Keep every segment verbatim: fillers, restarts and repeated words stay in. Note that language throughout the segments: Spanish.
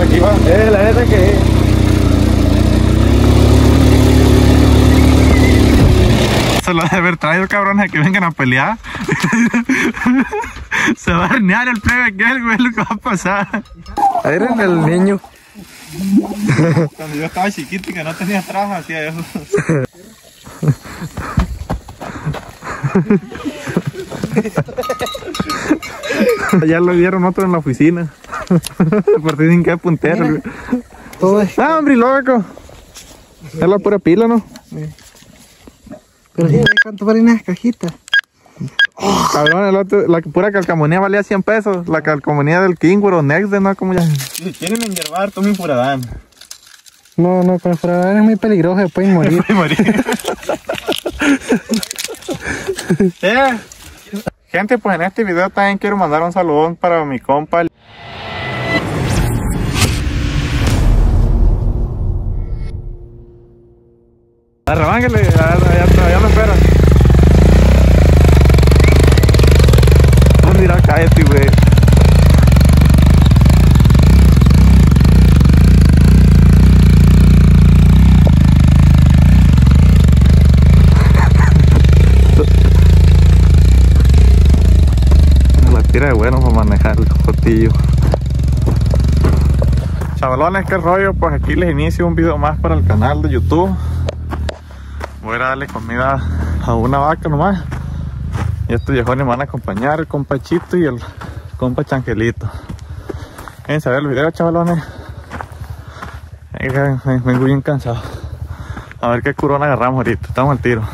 aquí va. Eh, la neta que... Se lo debe haber traído, cabrones, que vengan a pelear. Se va a herniar el plebe aquel, güey, lo que va a pasar. Ahí era el niño. Cuando yo estaba chiquito y que no tenía trabajo, hacía eso. Ya lo vieron otro en la oficina. Por ti sin que puntero, güey. Ah, hombre, loco. Es la pura pila, ¿no? Sí. Pero sí, ¿cuánto valen esas cajitas? Oh, cabrón, el otro, la pura calcamonía valía cien pesos. La calcamonía del Kingwood o Next, ¿no? Como ya. Si quieren enhiervar, tomen Furadán. No, no, con Furadán es muy peligroso, se pueden morir. Pueden morir. Yeah. Gente, pues en este video también quiero mandar un saludón para mi compa. Arremánguele, ya, ya, ya lo espera. Oh, mira, cállate, güey. La tira de bueno para manejar el cotillo. Chavalones, qué rollo, pues aquí les inicio un video más para el canal de YouTube. Voy a darle comida a una vaca nomás. Y estos viejones me van a acompañar, el compa Chito y el compa Changelito. Vamos a ver el video, chavalones. Vengo bien cansado. A ver qué curón agarramos ahorita. Estamos al tiro.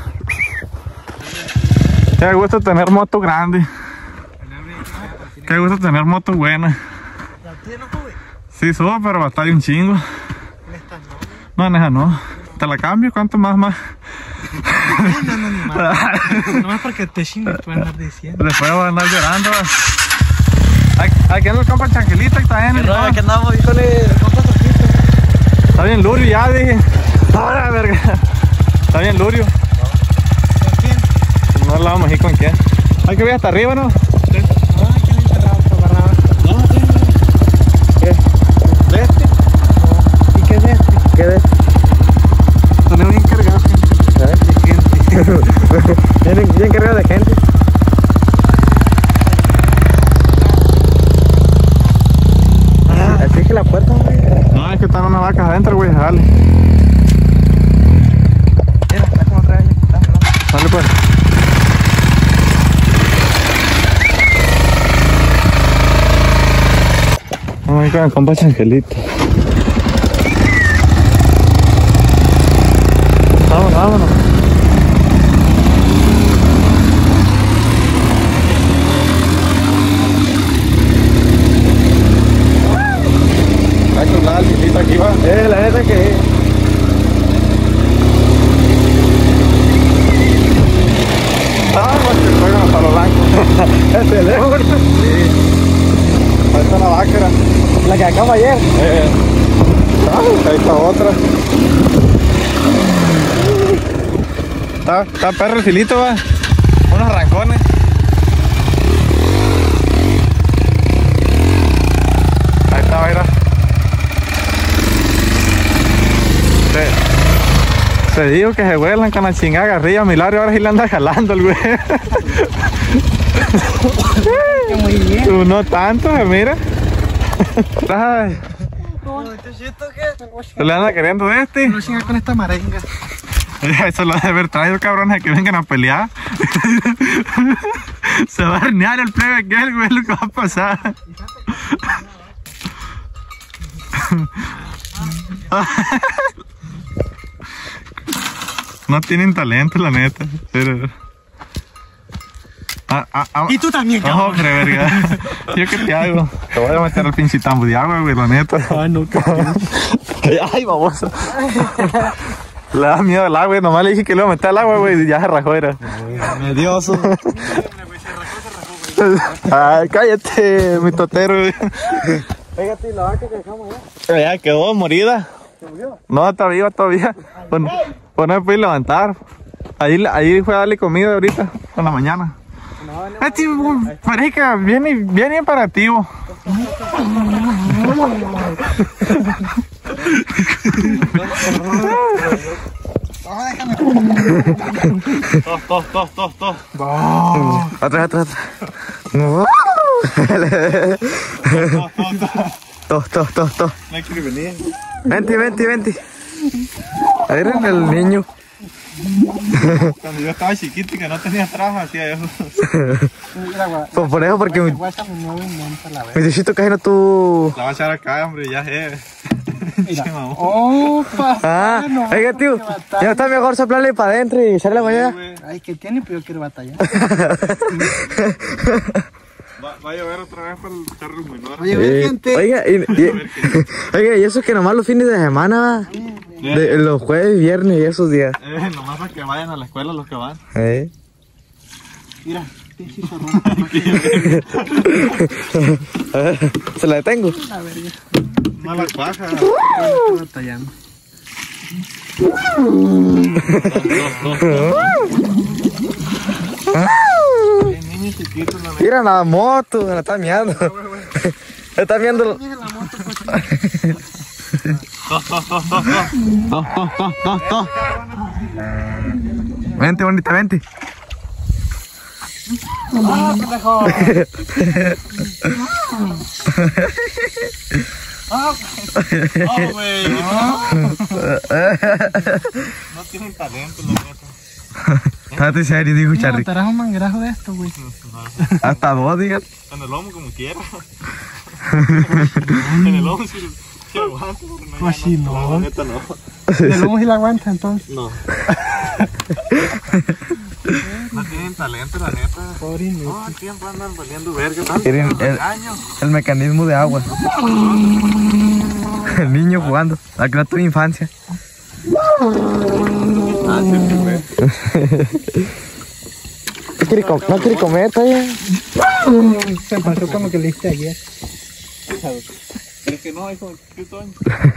Qué gusto tener moto grande. Qué gusto tener moto buena. Sí, subo, pero va a estar un chingo. No, en esa no. ¿Te la cambio? ¿Cuánto más más? No, no, ni más. No más porque te chingo, tú vas a andar diciendo. Después voy a andar llorando. Aquí anda el compa Changelito y está bien. Aquí andamos, híjole, compa Sofito. Está bien Lurio, ya dije. ¡Ahora, verga! Está bien Lurio. ¿Con quién? No la vamos a ir con quién. Hay que ver hasta arriba, ¿no? Sí. No, aquí le encerrado, para barraba. No, sí. ¿Qué? ¿De este? No. ¿Y qué es de este? ¿Qué de este? Tenemos bien cargado, gente. ¿Sabes? De gente. Bien, bien cargado de gente. Ah, así que la puerta, güey. No, es que están unas vacas adentro, güey. Dale. Mira, está como otra vez. Dale, pues. Vamos a ir con el compa Changelito. Vámonos, vámonos. Hay que hablar al aquí va. Eh, la neta que... Ah, pues que juegan hasta los blancos. ¿Es el León? Sí. Ahí está la vaquera. La que acaba ayer. Eh. Ah, ahí está otra. Está, está perro el filito, va. Unos arrancones. Ahí está, mira. Se, se digo que se vuelan con la chingada garrilla. Milario ahora sí le anda jalando el güey. Muy bien. Tú no tanto, mira. Ay. ¿Se le anda queriendo de este? No chinga con esta marenga. Eso lo debe haber traído, cabrones, que vengan a pelear. Se va a herniar el plebe aquel, güey, lo que va a pasar. No tienen talento, la neta. Pero... Ah, ah, ah. Y tú también, cabrón. No, hombre, verga. ¿Yo qué te hago? Te voy a meter al pinche tambo de agua, güey, la neta. Ay, no, cabrón. Ay, baboso. Le da miedo el agua, güey. Nomás le dije que le iba a meter al agua, güey, y ya se rajó, era. Medioso. Ay, cállate, mi totero, güey. Pégate la vaca que dejamos allá. Ya quedó morida. ¿Se murió? No, está viva todavía. Pues, pues no me pude levantar. Ahí, ahí fue a darle comida ahorita, en la mañana. No, no, Este, parece que viene bien imperativo. Tos, tos, tos, tos, tos. Otra, otra, otra. Tos, tos, tos, tos. No quiere venir. Vente, vente, vente. Ahí era el niño. Cuando yo estaba chiquito y que no tenía trabajo, hacía eso. Pues por eso, porque mi, Guasa mi nuevo invento, la mi verdad. Diosito casi no tuvo. La va a echar acá, hombre, ya es. Mira. Opa. Ah, no, oiga, tío. qué batalla. Ya está mejor soplarle para adentro y echarle la mañana. Ay, ¿qué tiene? Pero yo quiero batallar. Va, va a llover otra vez para el carro muy normal. Oye, ve, gente. Oiga, y, y- oiga, y eso es que nomás los fines de semana, de, los jueves, viernes y esos días. Eh, nomás para que vayan a la escuela los que van. Eh. Mira, pinche zorrón. A ver, se la detengo. La verga. Mala paja. Estoy batallando. Eh, niño chiquito, la neta. Mira la moto, me la está mirando. Me está mirando. Tos, tos, tos, tos, tos. Tos, tos, tos, tos, tos. Vente, bonita, vente. ¡Ah, pendejo! Ah, güey. No tienen talento, la neta. Estate serio, dijo Mira, Charlie. te harás un manguerajo de esto, güey. Hasta dos, digas. En el lomo como quiera. En el lomo sí, sí aguanta. pero no, Pues sí, no. La neta no. De lomo si la aguanta, entonces. No. No tienen talento, la neta. Pobre inútil. Todo el tiempo andan valiendo verga. Tanto Quieren el, regaño. el mecanismo de agua. El niño jugando. La que no tuvo infancia. Ah, sí, sí, güey. No quiere, com no quiere comer todavía. Se pasó como que le diste ayer. Es que no, hijo, ¿qué son?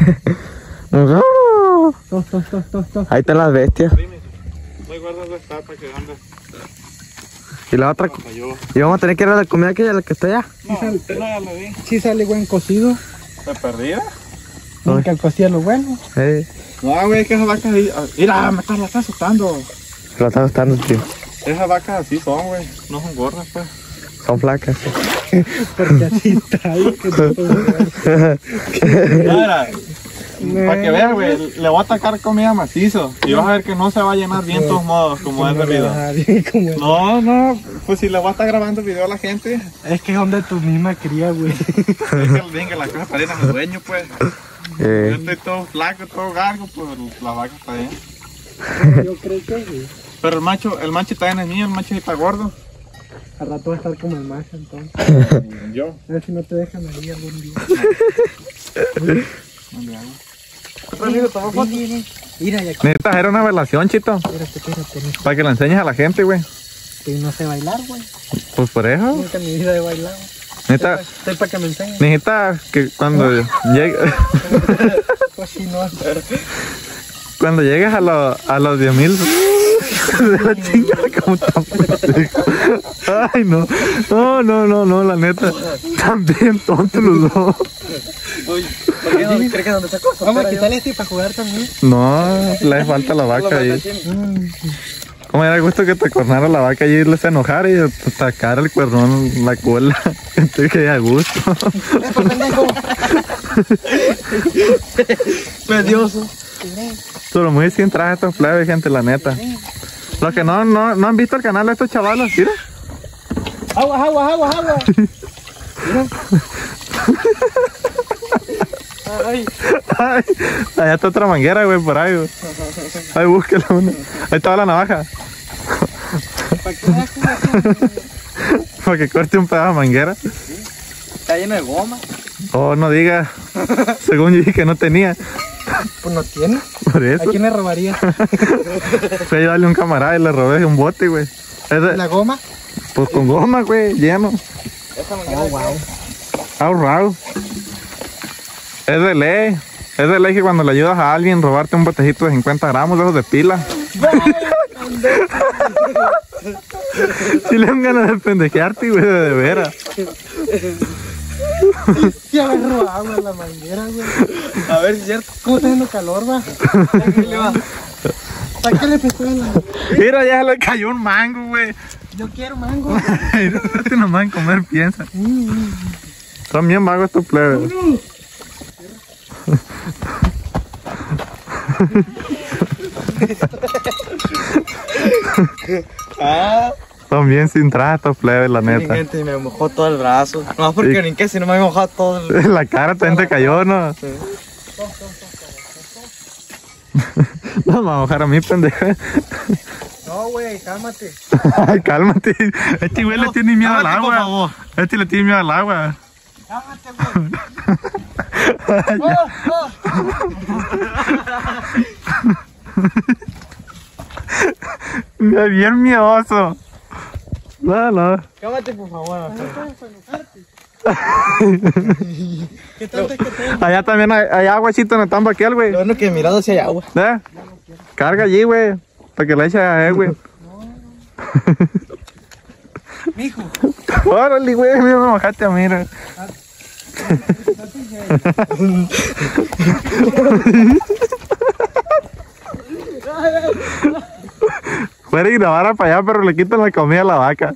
Tos, tos, tos, tos, tos. Ahí están las bestias. Dime. Voy a guardar la tapa que anda. Y la otra. Falló. Y vamos a tener que ir a la comida aquella, la que está allá. No, no, ya le di. Sí sale buen cocido. ¿Está perdida? Nunca el cocido es lo bueno. Eh, No, güey, que esas vacas ahí. ah, Mira, me estás, la estás asustando. lo está gustando, tío. Esas vacas así son, güey. No son gordas, pues. Son flacas. Porque así trae que no puedo Mira, para que veas, güey, le voy a atacar comida macizo. Y vas a ver que no se va a llenar bien de todos modos, como es debido. ver. No, no, pues si le voy a estar grabando video a la gente, Es que son de tu misma cría, güey. dejen que las cosas parecen a mi dueño, pues. Yo Eh, estoy todo flaco, todo gargo, pues las vacas está bien. Yo creo que sí. Pero el macho, el macho también es mío, el macho sí está gordo. Al rato va a estar como el macho, entonces. Yo. A ver si no te dejan ahí algún día. No le hago. Mira, ya aquí. Necesitas hacer una velación, chito, Espérate, espérate. no- para que la enseñes a la gente, güey. Que no sé bailar, güey. Pues por eso. Nunca en mi vida he bailado. Necesitas, Estoy para que me enseñen. necesitas que cuando llegue, Pues si no. cuando llegues a, lo- a los diez mil de la chingada, como tan pendejo. Ay, no, no, no, no, no, la neta, también tontos los dos. ¿Por qué no crees que donde sacó? Vamos a quitarle este para jugar también. No, le hace falta la vaca ahí. Como era gusto que te cornara la vaca y irles a enojar y te sacar el cuernón, la cola. Entonces que a gusto. Precioso. Pero muy sin traje estos plebes, gente, la neta. Los que no, no, no han visto el canal de estos chavalos, mira. Agua, agua, agua, agua. Mira. Ay, Ay, allá está otra manguera, güey, por ahí, güey. Ay, búsquela una. Ahí estaba la navaja. para que veas cómo Para que corte un pedazo de manguera. está lleno de goma. Oh, no diga. Según yo dije que no tenía. Pues no tiene. Por eso. ¿A quién le robaría? Fui a ayudarle a un camarada y le robé un bote, güey. Es de- ¿La goma? Pues con goma, güey, lleno. Oh, wow. Ahorrado. Es de ley. Es de ley que cuando le ayudas a alguien robarte un botecito de cincuenta gramos de esos de pila. Si le dan ganas de pendejearte, güey, de veras. Sí agarró agua en la manguera, güey. A ver si es cierto. ¿Cómo está haciendo calor, va? Sáquele, va. Sáquele pistola. Mira, ya le cayó un mango, güey. Yo quiero mango. Este nomás en comer piensa. Son bien vagos estos plebes. Ah. Son bien sin trato, plebes, la neta. Gente, me mojó todo el brazo. No, porque Sí. brinqué, si no me había mojado todo el... La cara también te cayó, ¿no? Sí. No me va a mojar a mí, pendejo. No, güey, cálmate. Cálmate. Este güey le tiene miedo al Cálmate, por agua. favor. Este le tiene miedo al agua. Cálmate, güey. Oh, oh. Mira, bien miedoso. No, no. Cálmate, por favor. ¿Qué tanto es que tengo? Allá también hay, hay agua, chito, en el tambo aquel, güey. Lo bueno que mirado si hay agua. ¿Eh? Carga allí, güey. Para que le eche a él, güey. Mijo. Órale, güey, mira, me mojaste a mí, mira. Fuera y grabar para allá, pero le quitan la comida a la vaca.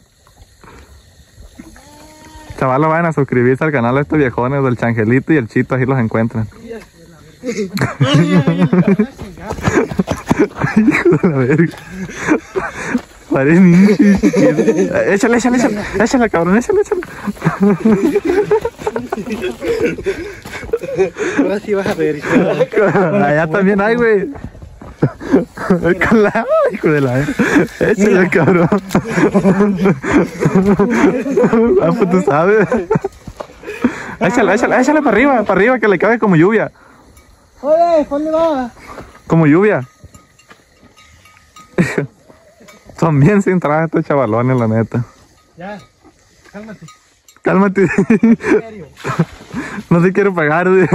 Chavalos, vayan a suscribirse al canal de estos viejones del Changelito y el Chito, así los encuentran. Hijo de la verga. Parece niño. Échale, échale, échale. Échale, cabrón, échale, échale. Ahora sí vas a ver. Allá también hay, güey. Con la... Hijo de la verga. Échale, cabrón. Ah, pues tú sabes. Échale, échale, échale para arriba, para arriba, que le cabe como lluvia. Oye, ¿dónde vas? Como lluvia. Son bien sin traje estos chavalones, la neta. Ya, cálmate. Cálmate. En serio. No te quiero pagar, güey.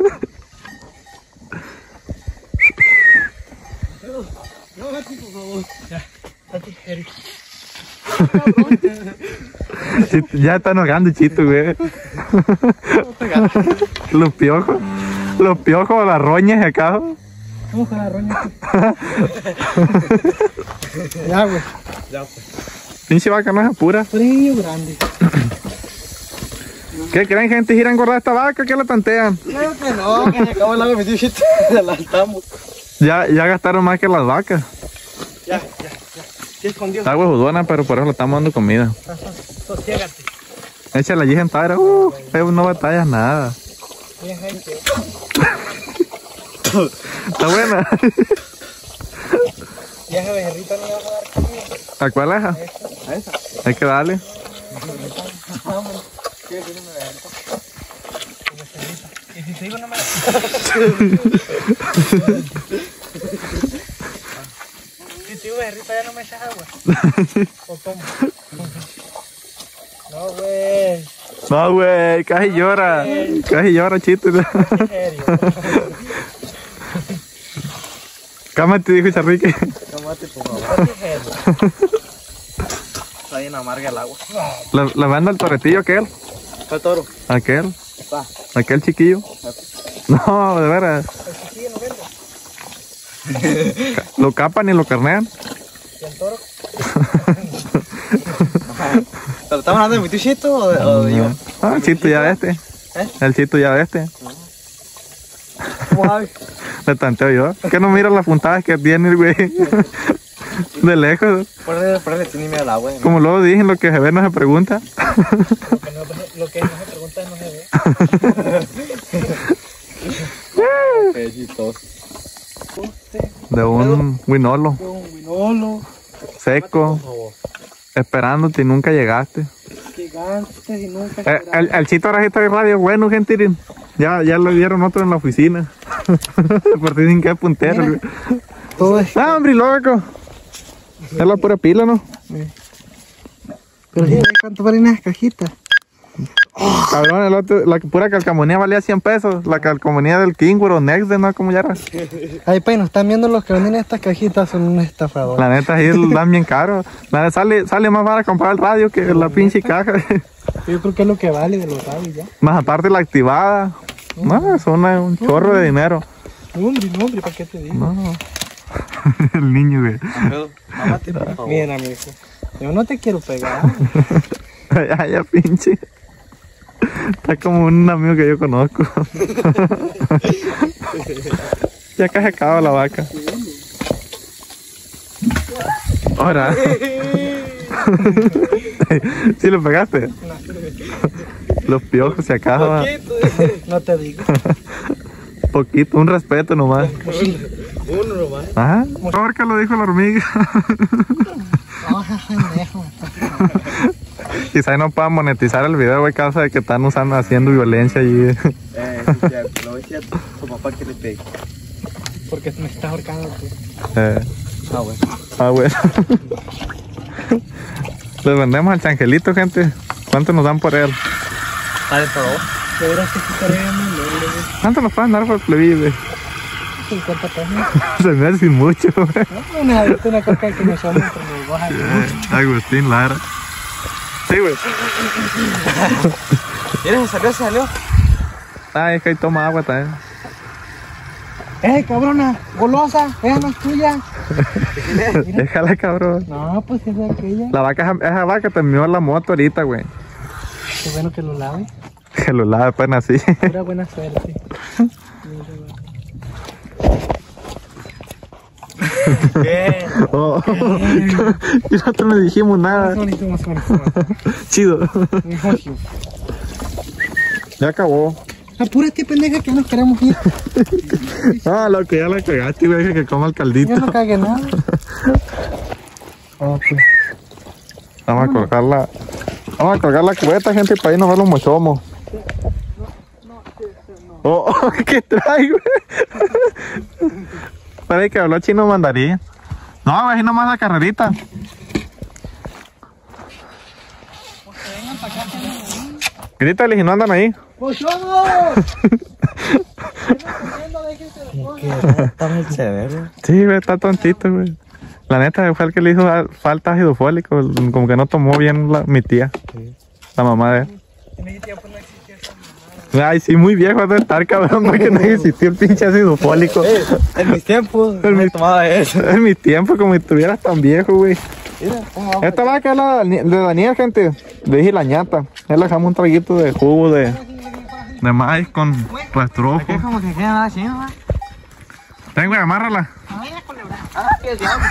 Cálmate, por favor. Ya, cálmate, Eric. Chito, ya está enojando Chito, güey. Los piojos. Los piojos, las roñas acá. Vamos con la roña. Ya, güey. Ya, pues. Pinche vaca no es apura. Frío grande. ¿Qué creen, gente? ¿Ir a engordar esta vaca? ¿Qué la tantean? Claro que no, que se acabó el agua, mi tío shit. Adelantamos. Ya, ya gastaron más que las vacas. Ya, ya, ya. Sí, escondió. Está huevudona, pero por eso le estamos dando comida. Sosiégate. Échale allí sentada. Uh, no batallas nada. Bien, gente. Está buena. Y esa becerrita no le vas a dar comida. ¿A cuál es? A esa. Hay que darle. Vámonos. ¿Qué decir una becerrita? Becerrita. Y si te digo no me la... Si te digo becerrita ya no me echas agua. ¿O cómo? No, güey. No, güey, casi llora. Casi llora, Chito. En serio. Cámate, dijo Charrique. Tómate, por favor. Está bien amarga el agua. La, la manda el torretillo aquel. ¿Cuál toro? Aquel. Va. Aquel chiquillo. No, de veras. El chiquillo no vende. Lo capan y lo carnean. ¿Y el toro? ¿Pero estamos hablando de mi tío Chito o de, o de yo? Ah, el Chito ya de este. ¿Eh? El Chito ya de este. ¿Cómo sabes? Le tanteo yo. ¿Qué no mira las puntadas que tiene el güey? De lejos. Ponle, ponle tiene miedo al agua. ¿No? Como luego dije, lo que se ve no se pregunta. Lo que no, lo que no se pregunta no se ve. Qué chistoso. De un winolo Un winolo. seco, Por favor. esperándote y nunca llegaste. Llegaste y nunca Eh, el, el Chito ahora sí está en radio, bueno, gente, miren. Ya, ya lo vieron otro en la oficina. Por ti sin que puntero. güey. todo es. Ah, hombre, loco. Es la pura pila, ¿no? Pero sí, ¿cuánto valen las cajitas? Cabrón, el otro, la pura calcamonía valía cien pesos. La calcamonía del Kingwood o Next, ¿no? Como ya era. Ahí, pues, nos están viendo los que venden estas cajitas, son un estafador. La neta, ahí dan bien caro. La neta, sale, sale más barato comprar el radio que la pinche caja. Yo creo que es lo que vale de los radios ya. Más aparte la activada. No, es una, un chorro de dinero. No, hombre, no, hombre, ¿para qué te digo? No. El niño, güey. Mámate, por favor. Mira, amigo. Yo no te quiero pegar. Ya, ya, pinche. Está como un amigo que yo conozco. Ya casi acaba la vaca. Ahora. ¿Sí lo pegaste? Los piojos se acaban. No te digo. Poquito, un respeto nomás. Uno nomás. Ajá. Porque lo dijo la hormiga. Quizá no puedan monetizar el video, güey, causa de que están usando, haciendo violencia allí. Eh, sí, cierto. Lo decía tu papá que le pegue. Porque me estás ahorcando tú. Eh. Ah, bueno. Ah, bueno. Les vendemos al changelito, gente. ¿Cuánto nos dan por él? Dale todo. De veras que sí estaría muy logro, güey. ¿Cuánto nos pueden dar por el plebillo, güey? cincuenta pesos. Se me hace sin mucho, güey. No, una, una coca que me llama entre los dos años. Agustín Lara. Sí, güey. ¿Quieres? ¿Se salió? ¿Se salió? Ay, es que ahí toma agua también. ¡Eh, cabrona! ¡Golosa! ¡Esa no es tuya! Déjala, cabrón. No, pues esa es aquella. La vaca, esa vaca terminó la moto ahorita, güey. Qué bueno que lo lave. Que lo lave apenas así. Pura buena suerte. ¿Qué? Oh. Y nosotros no dijimos nada. Más bonito, más bonito. Chido. Ya acabó. Apúrate, pendeja, que nos queremos ir. Ah, lo que ya la cagaste, güey, deja que coma el caldito. Yo no cagué nada. Okay. Vamos a colgar la... Vamos a colgar la cubeta, gente, para irnos a ver los mochomos. Oh, ¿qué trae, güey? Parece que habló chino mandarín. No, güey, nomás la carrerita. Grítale si no andan ahí. ¡Mochomos! Está muy severo. Sí, güey, está tontito, güey. La neta fue el que le hizo falta ácido fólico, como que no tomó bien la, mi tía, sí. La mamá de él. En ese tiempo no existía esa mamada. Ay, sí, muy viejo de estar, cabrón, porque no existió el pinche ácido fólico. Eh, en mis tiempos en me mi, tomaba eso. En mi tiempo, como si estuvieras tan viejo, güey. Esta vaca es la de Daniel, gente. Le dije la ñata. Él le dejamos un traguito de jugo de, de maíz con rastrojos. Es como que queda nada chino, ¿no? Ven, güey, amárrala. Ah, qué diablo.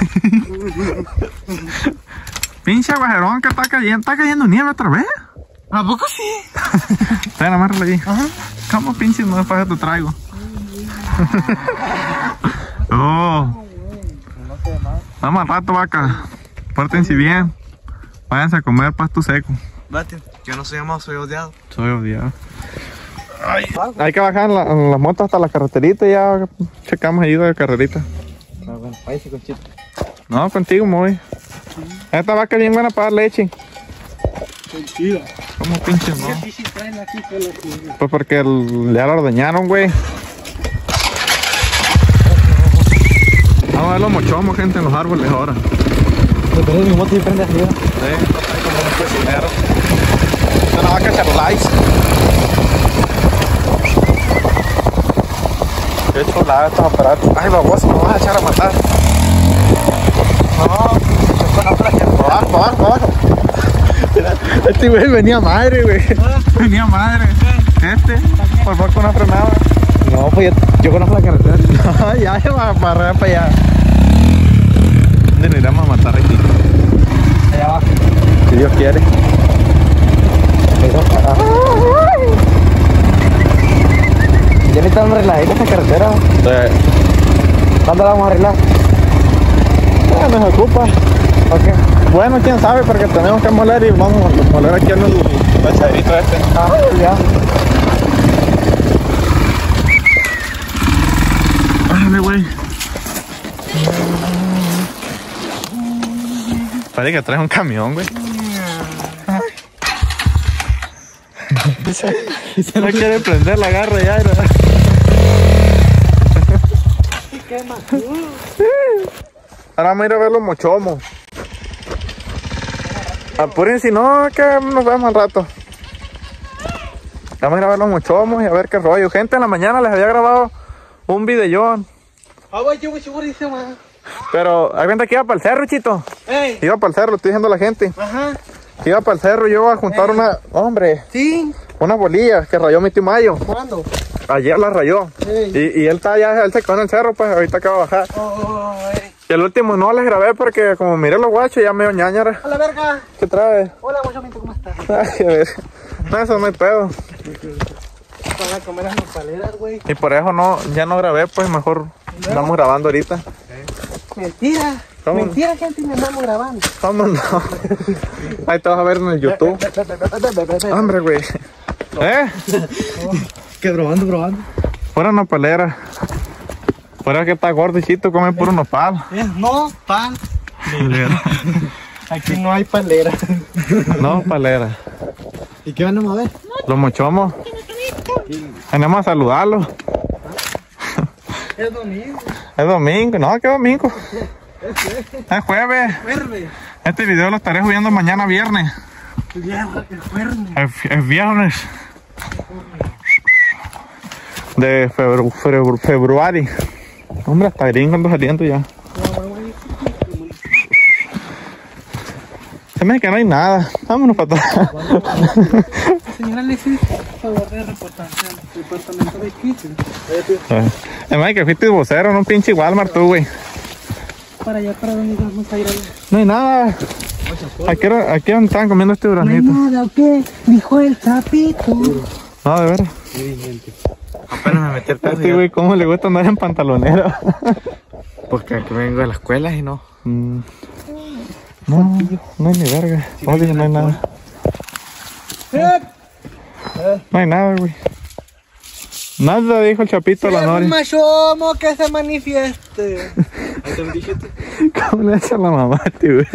Pinche guajerón que está cayendo. ¿Está cayendo nieve otra vez? ¿A poco sí? Ven, amárrala ahí. Ajá. ¿Cómo pinche no después te traigo? Oh. Vamos al rato, vaca. Pórtense bien. Váyanse a comer pasto seco. Vate, yo no soy amado, soy odiado. Soy odiado. Ay, hay que bajar en, la, en las motos hasta la carreterita y ya checamos ahí de carrerita. No, bueno, váyase con Chito. No, contigo me voy. Sí. Esta vaca es bien buena para dar leche. Mentira. ¿Cómo pinches no? Pues porque el, ya lo ordeñaron, güey. Vamos a ver los mochomos, gente, en los árboles ahora. ¿Te pones mi moto y prende arriba? Sí, como un cocinero. Esta es una vaca Charolais. Qué chulada estos aparatos. Ay, baboso, me vas a echar a matar. No, yo conozco la Charolais. Para abajo, para abajo. Este güey venía madre, güey. Venía madre. Este, por favor, con una frenada. No, pues yo, yo conozco la carretera. No, ya, ya va para allá, para allá. ¿Dónde nos iremos a matar aquí? Allá abajo. Si Dios quiere. Eso. Ya necesitamos arreglar esta carretera. Sí. ¿Cuándo la vamos a arreglar? Ya nos ocupa. Okay. Bueno, quién sabe, porque tenemos que moler y vamos a moler aquí en el bachadito este. Ah, ya. Bájale, güey. Parece que traes un camión, güey. No quiere prender la garra ya. ¿No? ¿Qué más? Ahora vamos a ir a ver los mochomos. Apúrense, si no, que nos vemos al rato. Vamos a ir a ver los mochomos y a ver qué rollo. Gente, en la mañana les había grabado un videón. Pero hay gente que iba para el cerro, Chito. Ey. Iba para el cerro, estoy diciendo a la gente. Ajá. Iba para el cerro, yo iba a juntar Ey. una... Hombre, Sí. unas bolillas que rayó mi tío Mayo. ¿Cuándo? Ayer las rayó. Ey. Y, y él está allá, él se quedó en el cerro, pues ahorita acaba de bajar. Oh, ey. Y el último no les grabé porque como miré los guachos ya medio ñañara. A la verga. ¿Qué trae? Hola, guachomito, ¿cómo estás? Ay, a ver. No, eso no hay pedo. Para comer las nopaleras, güey. Y por eso no, ya no grabé, pues mejor estamos grabando ahorita. Mentira. ¿Cómo? Mentira, gente, me andamos grabando. Vámonos. Ahí te vas a ver en el YouTube. Hombre, güey. ¿Eh? ¿Qué, probando, probando? Pura nopalera. Fuera que está gordo y Chito, come puro nopal. No, pan. Aquí no hay palera. No, palera. ¿Y qué van a mover? Los mochomos. Venimos a saludarlos. Es domingo. Es domingo. No, ¿qué domingo? Es jueves. Verde. Este video lo estaré subiendo mañana viernes. Viernes, viernes. Es, es viernes. De febru, febru, februario. Hombre, hasta gringo ando saliendo ya. Se me dice que no hay nada. Vámonos para atrás. Señora Alexis, favor de reportarse al departamento de Kitchen. Se me dice que fuiste vocero en un pinche Walmart tú, güey. Para allá, para donde vamos a ir a ver. No hay nada. Aquí, era, aquí donde estaban comiendo este No hay duranito. nada, ¿o qué? Dijo el sapito. No, de veras. Apenas me metí el pedo. Este güey, ¿cómo le gusta andar en pantalonera? Porque aquí vengo de la escuela y no. Mm. No, no hay ni verga. Oye, no hay nada. No hay nada, güey. Nada, dijo el chapito a la Nori. machomo que se manifieste. ¿Cómo le echa la mamá, tío, güey?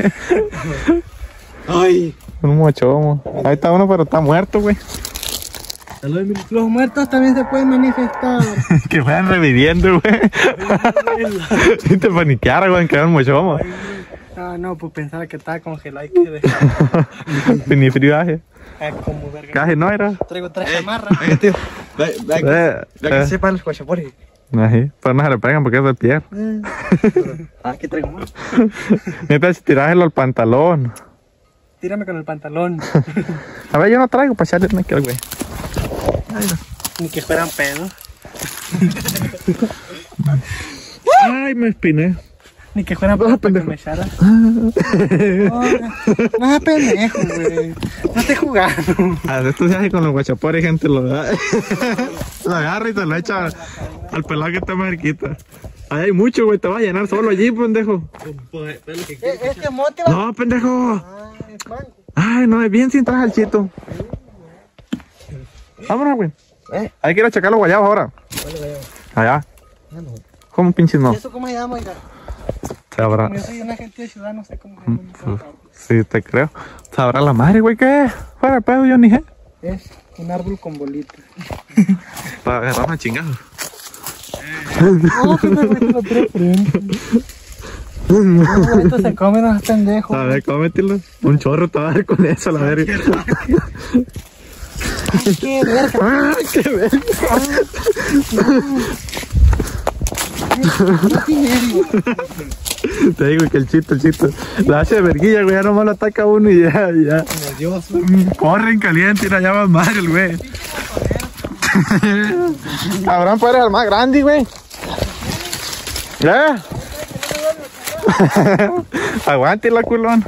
Ay. Un mochomo. Ahí está uno, pero está muerto, güey. Los muertos también se pueden manifestar. Que vayan reviviendo, güey. Si te paniqueara, güey, en que era un mochomo. Ah, no, pues pensaba que estaba congelado y que dejar. Ni friaje. Ah, como verga. Casi no era. Traigo tres chamarras. Venga, tío. Ve, ve, Eh, ve que eh. sepan los guachapores. Ahí, pero no se le pegan porque es de piel. Ah, aquí traigo más. Necesitas tirártelo al pantalón. Tírame con el pantalón. A ver, yo no traigo para echarle aquí al güey. Ni que fueran pedos. Ay, me espiné. Ni que fueran pedos para que me echaras. No, no es pendejo, güey. No estés jugando. A ver, esto se hace con los guachapores, gente. Lo, da. Lo agarra y se lo echa al pelado que está más cerquita. Ahí hay mucho, güey. Te vas a llenar solo allí, pendejo. Este mote va. No, pendejo. Ay, Juan. Ay, no, es bien sin traje al Chito. Vámonos, güey. ¿Eh? Hay que ir a checar los guayabos ahora. Allá. Ah, no. ¿Cómo pinches no? ¿Y eso cómo se llama, oiga? Sabrá. Yo soy una gente de ciudad, no sé cómo se llama. Sí, te creo. Sabrá la madre, güey, ¿qué es? Fuera pedo, yo ni sé. Es un árbol con bolitas. Para agarrar una chingada. No, que me meto la preferencia. Esto se come, no es pendejo. A ver, cómetelo. Un chorro te va a dar con eso, la verga. Qué verga. ¡Ah, qué verga! Te digo que el Chito, el Chito la hace de verguilla, güey, ya nomás lo ataca uno y ya, ya. Dios. Corre en caliente y la llama madre el güey. Cabrón, pues eres el más grande, güey. ¿Eh? Aguántela, culón.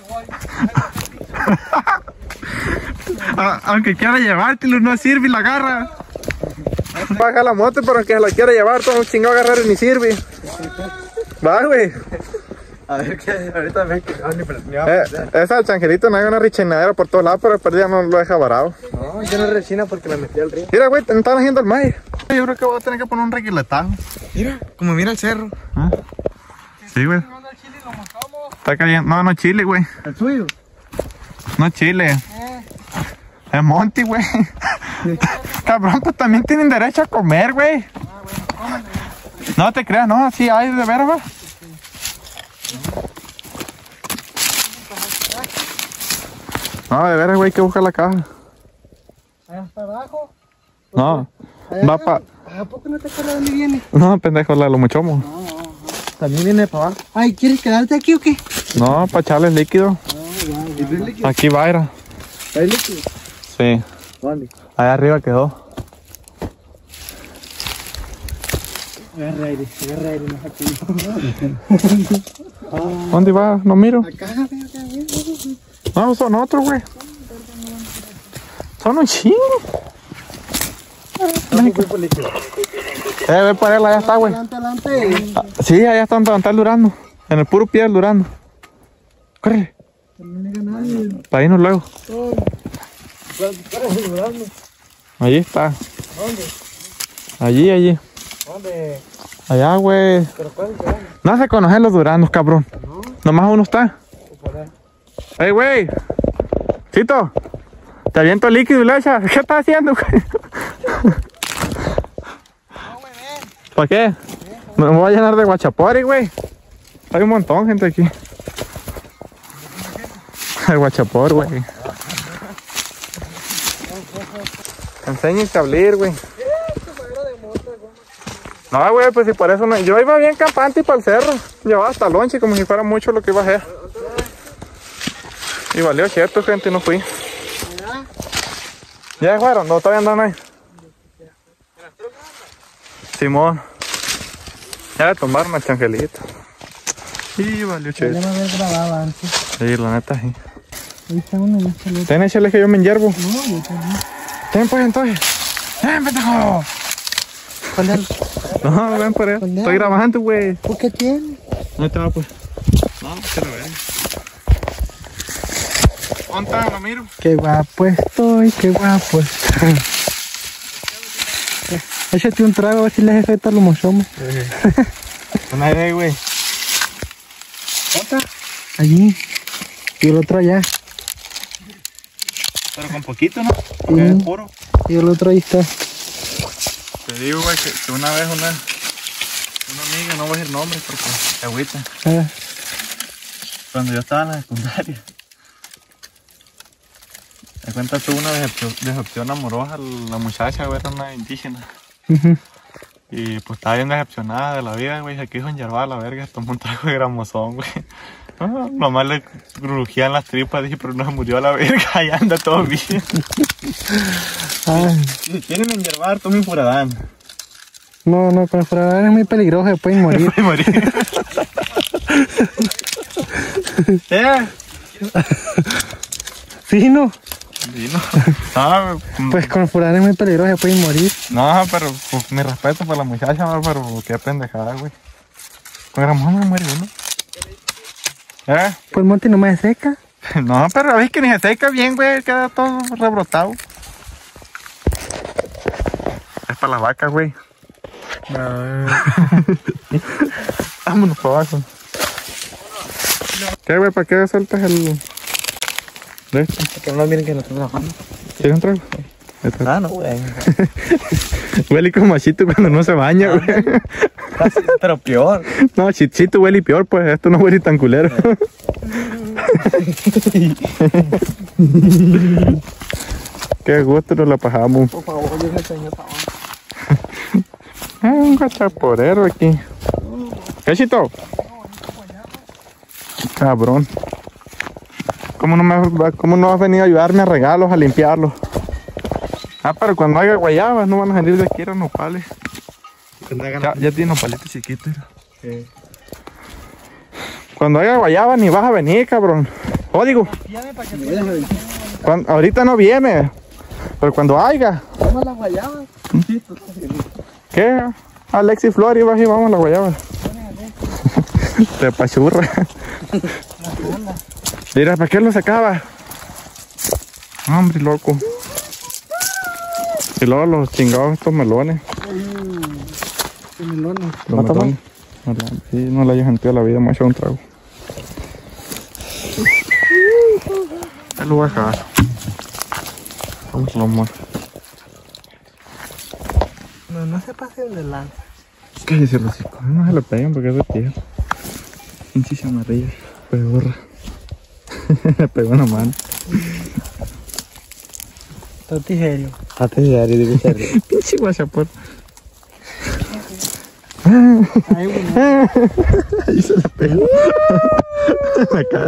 A- aunque quiera llevártelo, no sirve y la agarra. Baja la moto, pero aunque se la quiera llevar, todo un chingado agarrar y ni sirve. Va, güey. A ver, que ahorita ven que no, ni ni Eh, esa del chanjerito no hay una richinadera por todos lados, pero el perdida no lo deja varado. No, yo no resina porque la metí al río. Mira, güey, te están haciendo el maíz. Yo creo que voy a tener que poner un reguiletazo. Mira, como mira el cerro. ¿Ah? Sí, güey. Está cayendo. No, no es chile, güey. ¿El suyo? No es chile. Es monte, güey. Cabrón, pues también tienen derecho a comer, güey. No te creas, no, así hay de veras, güey. No, de veras, güey, hay que buscar la caja. Allá hasta abajo. No, Allá va acá. pa... ¿A poco no te acuerdas dónde viene? No, pendejo, la de los muchomos. No, no, no. También viene para abajo. Ay, ¿quieres quedarte aquí o qué? No, para echarles líquido. Aquí va, era. ¿Hay líquido? Sí, ¿Dónde? allá arriba quedó. Agarra aire, agarra aire, no aquí. ¿Dónde va? No miro. Acá, acá, acá. No, son otros, güey. Son un chingo. Eh, ve para él, allá está, güey. Adelante, adelante. Ah, sí, allá está donde está el Durando. En el puro pie del Durando. Corre. No me diga nadie. Para irnos luego. ¿Cuál es el Durando? Allí está. ¿Dónde? Allí, allí. ¿Dónde? Allá, güey. ¿Pero cuál es el Durando? No se conocen los Durandos, cabrón. No, Nomás uno está. por ahí. Ey, güey. Chito. Te aviento líquido y leche. ¿Qué estás haciendo, güey? ¿Para qué? Me voy a llenar de guachapori, güey. Hay un montón de gente aquí. El guachapor, güey. Enséñate a abrir, güey. No, güey, pues si por eso no. Yo iba bien campante y para el cerro. Llevaba hasta lonche como si fuera mucho lo que iba a hacer. Y valió cierto, gente, no fui. ¿Ya fueron? No, todavía andan ahí. Simón. Ya le tomaron al changelito. Y valió Ya cierto. me había grabado antes. Sí, la neta, sí. Ahí está uno, ahí está el otro. Ten, échale que yo me enhiervo. No, yo también. Ten, pues, entonces. Ven, pendejo. ¿Cuál es? No, ven por él. Con él. Estoy grabando, güey. ¿Por qué tiene? No te va, pues. No, que lo vean. ¿Dónde está? Lo miro. Qué guapo estoy, qué guapo estoy. Échate un trago a ver si les efecto a los mochomos. Un aire, güey. ¿Otra? Allí. Y el otro allá. Pero con poquito, ¿no? Porque es Sí. puro. Y el otro ahí está. Te digo, güey, que, que una vez una, una amiga, no voy a decir nombres porque se agüita. Ah, Cuando yo estaba en la secundaria. Me cuenta tuvo una decepción, decepción amorosa, la muchacha, güey, era una indígena. ujú. Y pues estaba bien decepcionada de la vida, güey, se quiso enyervar a la verga, tomó un trago de gramozón, güey. No, nomás le crujían las tripas, dije, pero no se murió a la verga, y anda todo bien. Ay, Si quieren enyervar, tomen Furadán. no, no, con el Furadán es muy peligroso, se pueden morir. Voy a morir. ¿Eh? Sí, no. Sí, no. No, Pues con el Furadán es muy peligroso, se pueden morir. no, pero pues, mi respeto para la muchacha, ¿no? Pero qué pendejada, güey. Con gramozón me muere uno. ¿Eh? Pues el monte nomás se seca. No, pero ves que ni se seca bien, güey, queda todo rebrotado. Es para las vacas, güey. Vámonos para abajo. ¿Qué, güey? ¿Para qué sueltas el...? ¿De esto? Que no miren que lo estoy trabajando. ¿Quieres un trago? Ah, no, güey. Huele como machito cuando no se baña, güey. Casi, pero peor. No, chito huele peor, pues esto no huele tan culero. Qué gusto nos la pasamos. Por favor, yo me enseño esta onda. Ah, un gachaporero aquí. ¿Qué, Chito? Cabrón. ¿Cómo no, me, ¿Cómo no has venido a ayudarme a regalos, a limpiarlos? Ah, pero cuando haya guayabas no van a salir de aquí, eran nopales. Ya, ya tiene nopalitos chiquitos. Sí. Cuando haya guayabas ni vas a venir, cabrón. Oh, digo, cuando, ahorita no viene. Pero cuando haya. ¿Cómo las guayabas? ¿Qué? Alexis Flores, vas y vamos a la guayaba. Te pachurra. Mira, ¿para qué lo sacaba? Hombre, loco. Y luego los chingados estos melones. Melones. Los melones. Melones. Sí, no le haya sentido la vida, me ha echado un trago. Ahí lo voy a acabar. Vamos a los monos. No, no se pasen de lanza. Cállese los hijos, no se lo peguen porque es de tierra. Pinche chamarrilla, peorra. Me pegó una mano. Todo tijerio. Hate diario, digo serio. Pinche guachapor. Ay, bueno. Ahí se la pegó. La cara.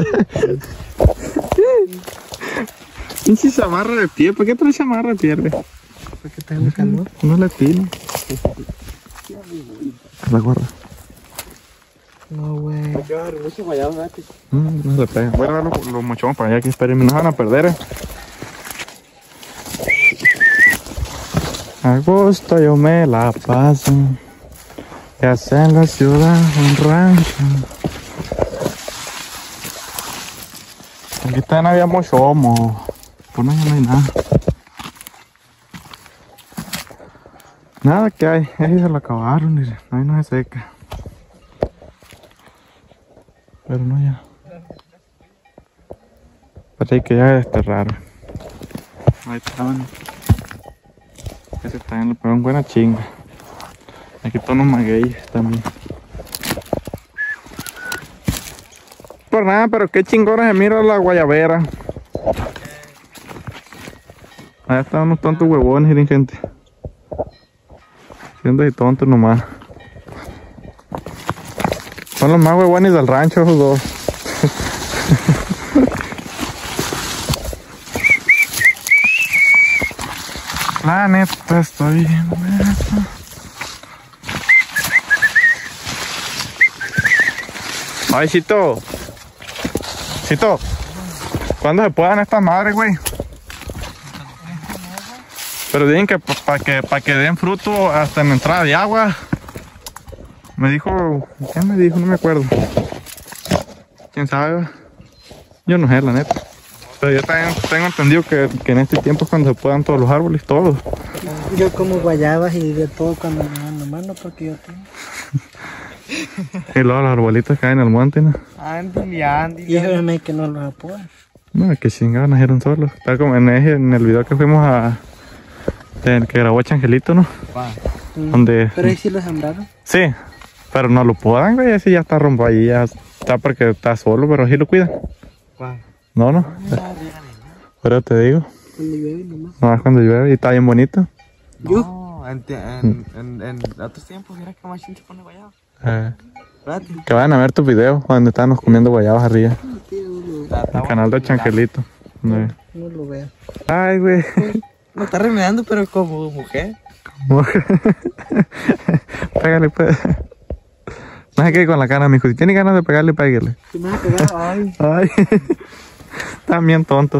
Pinche chamarra de pie. ¿Por qué trae chamarra de pierde? Porque tengo calor. No la tiene. La gorra. No, güey. No, no se pega. Voy a dar los, los mochones para allá que esperen. Nos van a perder. Eh. A gusto yo me la paso. Ya sea en la ciudad o en rancho. Aquí también había mochomo. Por no, ya no hay nada. Nada que hay. Ahí se lo acabaron. Mire. Ahí no se seca. Pero no ya. Parece que ya desterraron. Ahí estaban. Ese también le pegó en buena chinga. Aquí todos unos magueyes también. Por nada, pero qué chingona se mira la guayabera. Ahí están unos tontos huevones, miren, gente. Siendo así tontos nomás. Son los más huevones del rancho, esos dos. La neta, estoy bien muerto. Ay, Chito. Chito. ¿Cuándo se puedan estas madres, güey? Pero dicen que para que, pa que den fruto hasta en la entrada de agua. Me dijo... ¿Qué me dijo? No me acuerdo. ¿Quién sabe? Yo no sé, la neta. Pero yo también tengo entendido que, que en este tiempo es cuando se puedan todos los árboles, todos. Yo como guayabas y de todo cuando me dan la mano porque yo tengo. Y luego los arbolitos caen al monte, ¿no? Andy, Andy. Y eso no es que no los apoyan. No, que chingados nacieron solos. Tal como en, ese, en el video que fuimos a... El que grabó Changelito, ¿no? Mm. Donde... Pero ahí sí los sembraron. Sí, pero no lo podan, güey. Ese ya está rompo ahí, ya está porque está solo, pero sí lo cuidan. No, no. Pero te digo. Cuando llueve nomás. No es cuando llueve y está bien bonito. ¿Yo? No, en, en, en, en otros tiempos, mira que Machín se pone guayaba. Eh, que vayan a ver tus videos cuando estábamos comiendo guayabas arriba. El canal de Changelito. No, no lo veo. Ay, güey. Me está remedando, pero como mujer. Pégale, pues. No se quede con la cara, mijo. Si tiene ganas de pegarle, pégale. Si me vas a pegar, ay. Ay. Están bien tontos.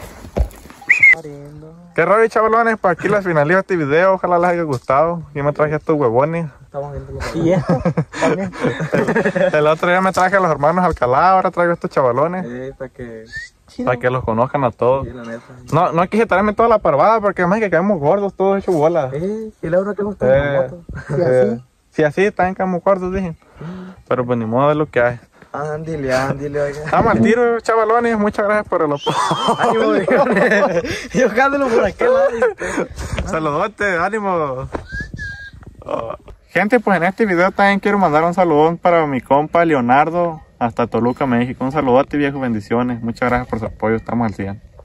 ¿Qué rollo, chavalones? Para aquí les finalizo este video. Ojalá les haya gustado. Yo me traje estos huevones. ¿Y esto? También. El, el otro día me traje a los hermanos Alcalá. Ahora traigo a estos chavalones. Eh, para que... Para que los conozcan a todos. Sí, la neta. No, no quise traerme toda la parvada porque además que caemos gordos, todos hechos bolas. Eh, y la hora que gusta Eh, la moto. Si así. Si así, también caemos gordos, dije. Pero pues ni modo de lo que hay. Ándile, ándile, oiga. Estamos al tiro, chavalones. Muchas gracias por el apoyo. Ánimo, yo jándolo por aquel lado. Saludote, ánimo. Oh. Gente, pues en este video también quiero mandar un saludón para mi compa Leonardo hasta Toluca, México. Un saludote, viejo, bendiciones. Muchas gracias por su apoyo, estamos al cien.